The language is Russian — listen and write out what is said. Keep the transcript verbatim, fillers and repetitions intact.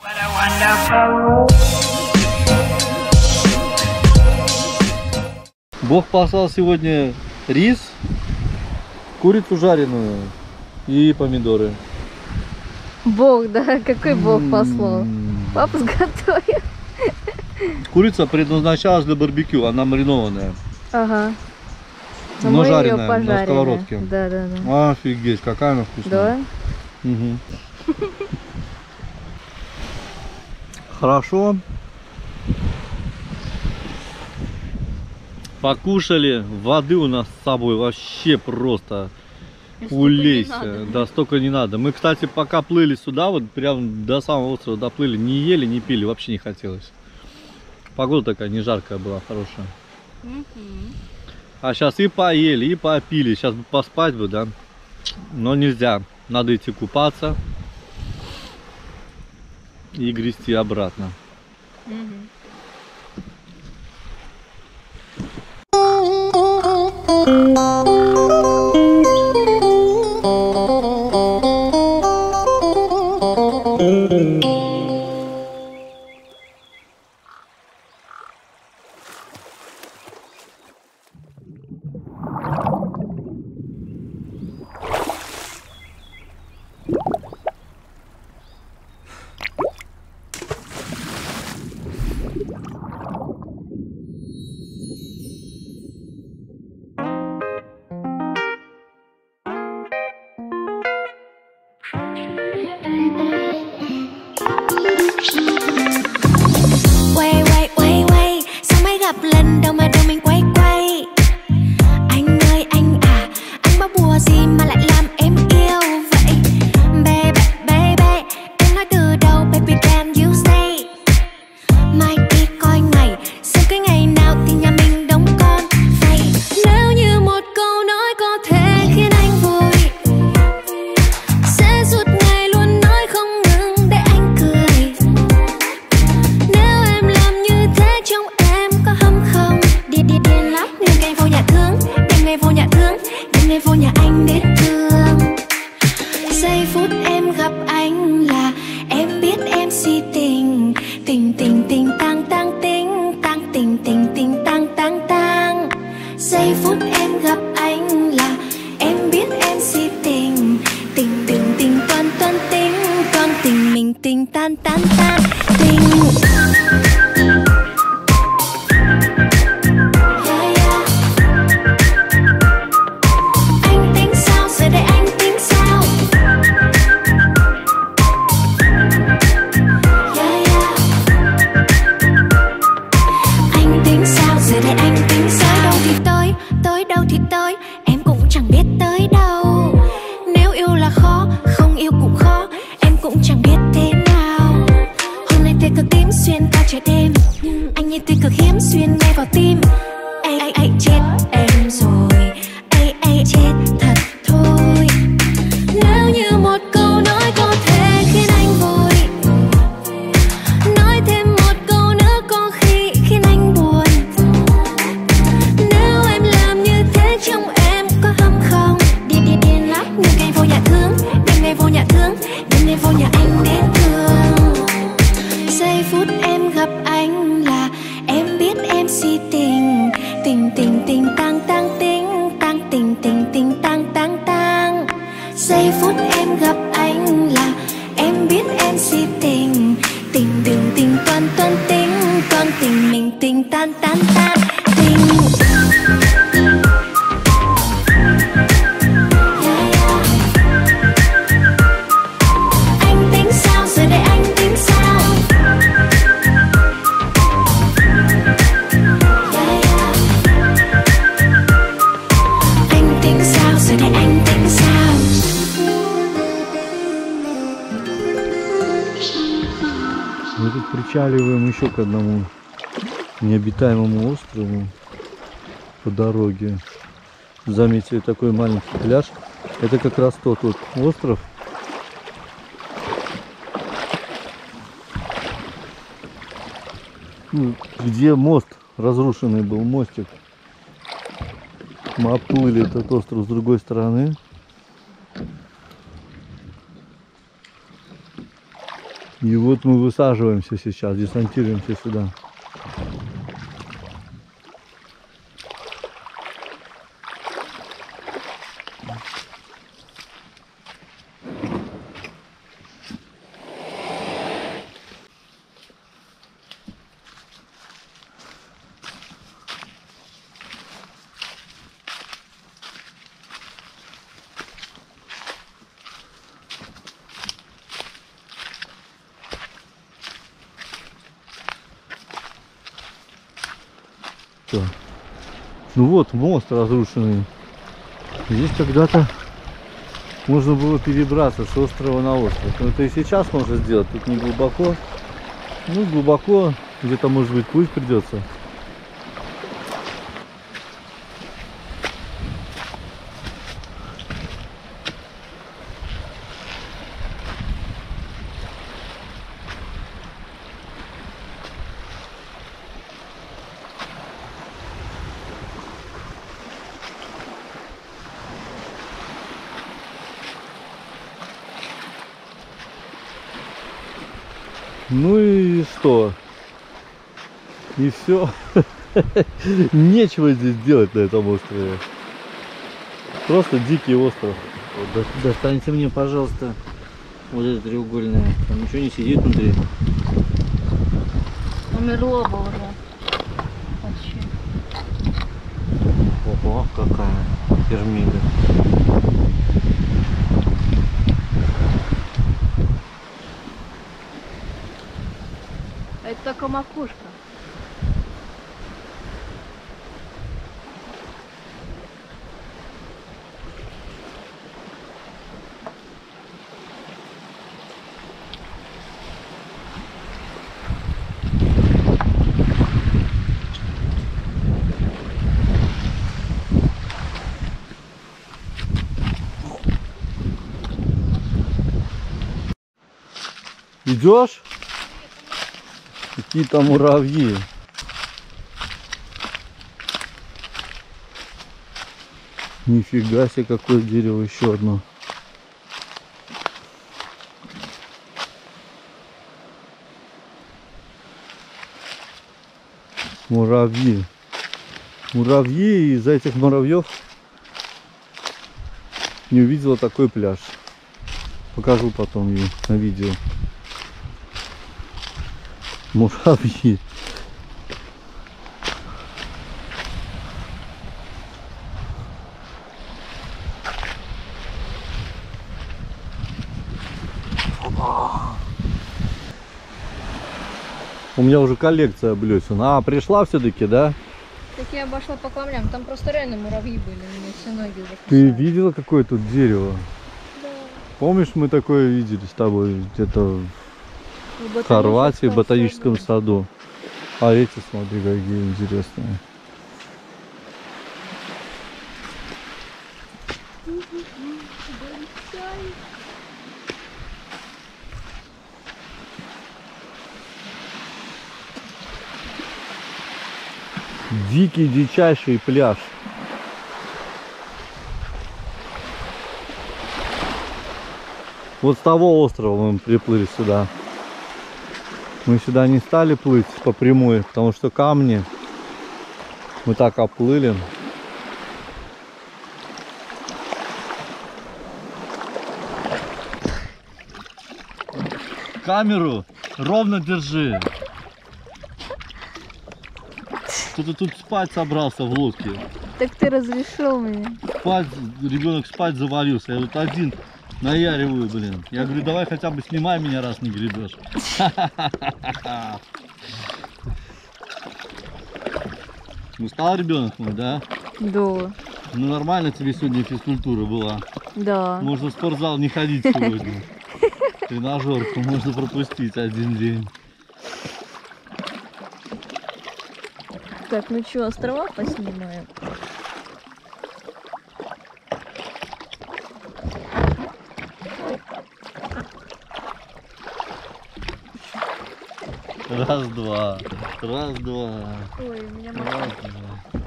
Бог послал сегодня рис, курицу жареную и помидоры. Бог, да? Какой Бог послал? Папа сготовил. Курица предназначалась для барбекю, она маринованная. Ага. Но, Но жареная на сковородке. Да, да, да. Офигеть, какая она вкусная. Да? Угу. Хорошо. Покушали. Воды у нас с собой вообще просто улейся. Да, столько не надо. Мы, кстати, пока плыли сюда, вот прям до самого острова доплыли, не ели, не пили, вообще не хотелось. Погода такая не жаркая была, хорошая. А сейчас и поели, и попили. Сейчас бы поспать бы, да. Но нельзя. Надо идти купаться и грести обратно. Quay quay quay quay sao mới gặp lần đầu mà đưa mình quay quay. Anh ơi anh à, anh bao bùa gì mà lại làm em yêu vậy. Baby baby, em nói từ đầu baby can you stay. Mai đi coi ngày, xem cái ngày nào thì nhà mình đóng con vậy. Nếu như một câu nói có thể khiến anh vui, sẽ suốt ngày luôn nói không ngừng để anh cười. Nếu em làm như thế trong em có hâm không? Điên điên điên lắm nên ngày vô nhà thương, đêm ngày vô nhà thương, đêm ngày vô nhà anh đến thương. Giây phút em gặp anh là em biết em si tình, tình tình tình tang tang tình, tang tình tình tình tang tang tang. Giây phút em gặp anh là em biết em si tình, tình tình tình toan toan tình, toan tình mình tình tan tan tan tình. Yeah, yeah. Anh tính sao giờ đây anh tính sao? Yeah, yeah. Anh tính sao giờ đây anh tính sao? Đâu thì tới, tới đâu thì tới, em cũng chẳng biết tới đâu. Nếu yêu là khó, không yêu cũng khó, em cũng chẳng biết thế nào. Hôm nay tia cực tím xuyên qua trời đêm, anh như tia cực hiếm xuyên ngay vào tim. Ây ây ây chết em rồi, ây ây chết thật thôi. Nếu như một câu nói có thể khiến anh vui, nói thêm một câu nữa có khi khiến anh buồn. Nếu em làm như thế trong em có hâm không? Điên điên điên lắm nhưng ngày vô nhà thương, đêm ngày vô nhà thương, đêm ngày vô nhà anh đến thương. Giây phút em gặp anh là em biết em si tình, tình tình tình tang tang tình, tang tình tình tình tang tang tang. Giây phút em gặp anh là em biết em si tình, tình đừng tình toan toan tình, toan tình mình tình tan tan tan tình. Yeah, yeah. Anh tính sao giờ đây anh tính sao? Yeah, yeah. Anh tính sao giờ đây anh tính sao? Мы тут причаливаем еще к одному необитаемому острову по дороге. Заметили такой маленький пляж. Это как раз тот вот остров, где мост разрушенный был, мостик. Мы обплыли этот остров с другой стороны. И вот мы высаживаемся сейчас, десантируемся сюда. Всё. Ну вот мост разрушенный. Здесь когда-то можно было перебраться с острова на остров. Но это и сейчас можно сделать. Тут не глубоко. Ну глубоко, где-то может быть плыть придется. Ну и что? И все. Нечего здесь делать на этом острове. Просто дикий остров. Вот, достаньте мне, пожалуйста, вот это треугольное. Там ничего не сидит внутри. Умерло бы уже. Вообще. Ого, какая термида. Это только макушка. Идешь? Какие-то муравьи. Нифига себе, какое дерево, еще одно. Муравьи. Муравьи, и из-за этих муравьев не увидела такой пляж. Покажу потом ее на видео. Муравьи. У меня уже коллекция блесен. А, пришла все-таки, да? Так я обошла по камням, там просто реально муравьи были, у меня все ноги закусали. Ты видела, какое тут дерево? Да. Помнишь, мы такое видели с тобой где-то В в Хорватии, в ботаническом ботаническом саду. А эти, смотри, какие интересные. Дикий, дичайший пляж. Вот с того острова мы приплыли сюда. Мы сюда не стали плыть по прямой, потому что камни. Мы так оплыли. Камеру ровно держи. Кто-то тут спать собрался в лодке. Так ты разрешил мне. Спать, ребенок спать завалился. Я тут один наяриваю, блин. Я говорю, давай хотя бы снимай меня, раз не гребешь. Устал ребенок мой, да? Да. Ну нормально тебе сегодня физкультура была. Да. Можно в спортзал не ходить сегодня. Тренажерку можно пропустить один день. Так, ну что, острова поснимаем? Раз-два. Раз-два. Ой, у меня Раз-два.